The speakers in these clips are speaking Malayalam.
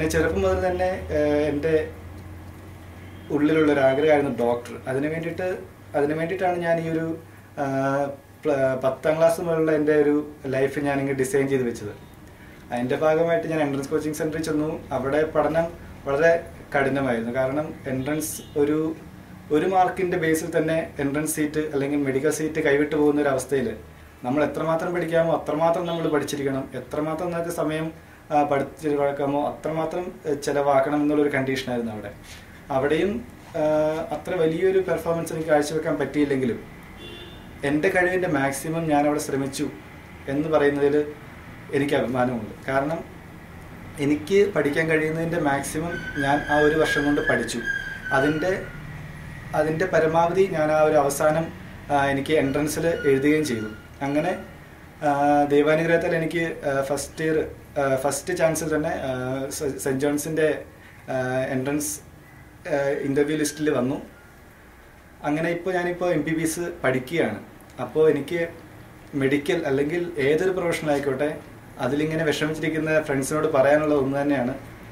ചെറുപ്പം മുതൽ തന്നെ എൻ്റെ ഉള്ളിലുള്ളൊരു ആഗ്രഹമായിരുന്നു ഡോക്ടർ. അതിനു വേണ്ടിയിട്ടാണ് ഞാൻ ഈ ഒരു 10ാം ക്ലാസ് മുതലുള്ള എൻ്റെ ഒരു ലൈഫ് ഞാനിങ്ങനെ ഡിസൈൻ ചെയ്ത് വെച്ചത്. അതിൻ്റെ ഭാഗമായിട്ട് ഞാൻ എൻട്രൻസ് കോച്ചിങ് സെൻറ്ററിൽ ചെന്നു. അവിടെ പഠനം വളരെ കഠിനമായിരുന്നു. കാരണം എൻട്രൻസ് ഒരു മാർക്കിൻ്റെ ബേസിൽ തന്നെ എൻട്രൻസ് സീറ്റ് അല്ലെങ്കിൽ മെഡിക്കൽ സീറ്റ് കൈവിട്ട് പോകുന്ന ഒരു അവസ്ഥയിൽ നമ്മൾ എത്രമാത്രം പഠിക്കാമോ അത്രമാത്രം നമ്മൾ പഠിച്ചിരിക്കണം, എത്രമാത്രം നമുക്ക് സമയം പഠിച്ചിരിക്കാമോ അത്രമാത്രം ചിലവാക്കണം എന്നുള്ളൊരു കണ്ടീഷനായിരുന്നു അവിടെയും അത്ര വലിയൊരു പെർഫോമൻസ് എനിക്ക് കാഴ്ചവെക്കാൻ പറ്റിയില്ലെങ്കിലും എൻ്റെ കഴിവിൻ്റെ മാക്സിമം ഞാനവിടെ ശ്രമിച്ചു എന്ന് പറയുന്നതിൽ എനിക്ക് അഭിമാനമുണ്ട്. കാരണം എനിക്ക് പഠിക്കാൻ കഴിയുന്നതിൻ്റെ മാക്സിമം ഞാൻ ആ ഒരു വർഷം കൊണ്ട് പഠിച്ചു. അതിൻ്റെ പരമാവധി ഞാൻ ആ ഒരു അവസാനം എനിക്ക് എൻട്രൻസിൽ എഴുതുകയും ചെയ്തു. അങ്ങനെ ദൈവാനുഗ്രഹത്തിൽ എനിക്ക് ഫസ്റ്റ് ചാൻസിൽ തന്നെ സെൻറ്റ് ജോൺസിൻ്റെ എൻട്രൻസ് ഇൻ്റർവ്യൂ ലിസ്റ്റിൽ വന്നു. അങ്ങനെ ഞാനിപ്പോൾ MBBS പഠിക്കുകയാണ്. അപ്പോൾ എനിക്ക് മെഡിക്കൽ അല്ലെങ്കിൽ ഏതൊരു പ്രൊഫഷണൽ ആയിക്കോട്ടെ അതിലിങ്ങനെ വിഷമിച്ചിരിക്കുന്ന ഫ്രണ്ട്സിനോട് പറയാനുള്ള ഒന്ന് തന്നെയാണ്,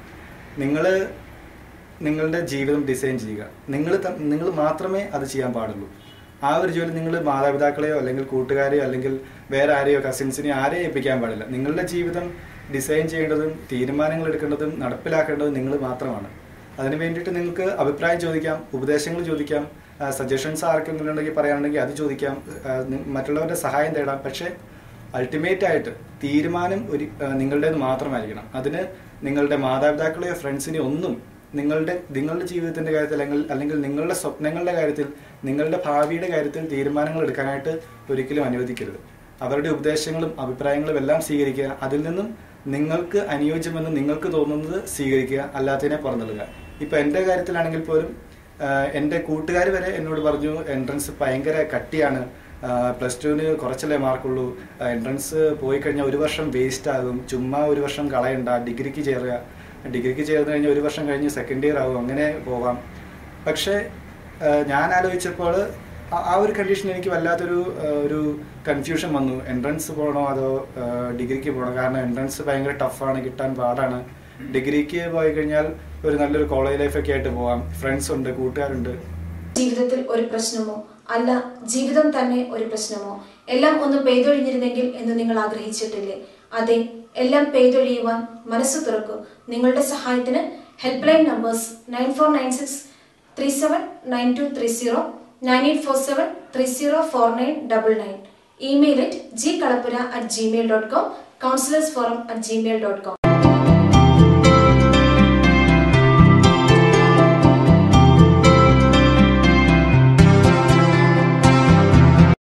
നിങ്ങളുടെ ജീവിതം ഡിസൈൻ ചെയ്യുക. നിങ്ങൾ മാത്രമേ അത് ചെയ്യാൻ പാടുള്ളൂ. ആ ഒരു ജോലി നിങ്ങൾ മാതാപിതാക്കളെയോ അല്ലെങ്കിൽ കൂട്ടുകാരെയോ അല്ലെങ്കിൽ വേറെ ആരെയോ കസിൻസിനെയോ ആരെയും ഏൽപ്പിക്കാൻ പാടില്ല. നിങ്ങളുടെ ജീവിതം ഡിസൈൻ ചെയ്യേണ്ടതും തീരുമാനങ്ങൾ എടുക്കേണ്ടതും നടപ്പിലാക്കേണ്ടതും നിങ്ങൾ മാത്രമാണ്. അതിന് വേണ്ടിയിട്ട് നിങ്ങൾക്ക് അഭിപ്രായം ചോദിക്കാം, ഉപദേശങ്ങൾ ചോദിക്കാം, സജഷൻസ് ആർക്കെങ്കിലും ഉണ്ടെങ്കിൽ പറയാനുണ്ടെങ്കിൽ അത് ചോദിക്കാം, മറ്റുള്ളവരുടെ സഹായം തേടാം. പക്ഷേ അൾട്ടിമേറ്റായിട്ട് തീരുമാനം നിങ്ങളുടേത് മാത്രമായിരിക്കണം. അതിന് നിങ്ങളുടെ മാതാപിതാക്കളെയോ ഫ്രണ്ട്സിനെയോ ഒന്നും നിങ്ങളുടെ ജീവിതത്തിൻ്റെ കാര്യത്തിൽ അല്ലെങ്കിൽ നിങ്ങളുടെ സ്വപ്നങ്ങളുടെ കാര്യത്തിൽ നിങ്ങളുടെ ഭാവിയുടെ കാര്യത്തിൽ തീരുമാനങ്ങൾ എടുക്കാനായിട്ട് ഒരിക്കലും അനുവദിക്കരുത്. അവരുടെ ഉപദേശങ്ങളും അഭിപ്രായങ്ങളും എല്ലാം സ്വീകരിക്കുക. അതിൽ നിന്നും നിങ്ങൾക്ക് അനുയോജ്യമെന്ന് നിങ്ങൾക്ക് തോന്നുന്നത് സ്വീകരിക്കുക, അല്ലാത്തതിനെ പുറന്തള്ളുക. ഇപ്പോൾ എൻ്റെ കാര്യത്തിലാണെങ്കിൽ പോലും എൻ്റെ കൂട്ടുകാർ വരെ എന്നോട് പറഞ്ഞു എൻട്രൻസ് ഭയങ്കര കട്ടിയാണ്, +2 കുറച്ചല്ലേ മാർക്കുള്ളൂ, എൻട്രൻസ് പോയി കഴിഞ്ഞാൽ ഒരു വർഷം വേസ്റ്റ് ആകും, ചുമ്മാ ഒരു വർഷം കളയണ്ട, ഡിഗ്രിക്ക് ചേർന്ന് കഴിഞ്ഞാൽ ഒരു വർഷം കഴിഞ്ഞ് സെക്കൻഡ് ഇയർ ആകും, അങ്ങനെ പോകാം. പക്ഷേ ഞാൻ ആലോചിച്ചപ്പോൾ ആ ഒരു കണ്ടീഷൻ എനിക്ക് വല്ലാത്തൊരു കൺഫ്യൂഷൻ വന്നു. എൻട്രൻസ് പോകണോ അതോ ഡിഗ്രിക്ക് പോകണോ? കാരണം എൻട്രൻസ് ഭയങ്കര ടഫാണ്, കിട്ടാൻ പാടാണ്. ഡിഗ്രിക്ക് പോയി കഴിഞ്ഞാൽ ഒരു നല്ലൊരു കോളേജ് ലൈഫൊക്കെ ആയിട്ട് പോകാം, ഫ്രണ്ട്സ് ഉണ്ട്, കൂട്ടുകാരുണ്ട്. ജീവിതത്തിൽ ഒരു പ്രശ്നമോ അല്ല ജീവിതം തന്നെ ഒരു പ്രശ്നമോ എല്ലാം ഒന്ന് പെയ്തൊഴിഞ്ഞിരുന്നെങ്കിൽ എന്ന് നിങ്ങൾ ആഗ്രഹിച്ചിട്ടില്ലേ? അതെ, എല്ലാം പെയ്തൊഴിയുവാൻ മനസ്സ് തുറക്കൂ. നിങ്ങളുടെ സഹായത്തിന് help line numbers 9496379230, 9847304999, email @gkalapura@gmail.com, counsellorsforum@gmail.com.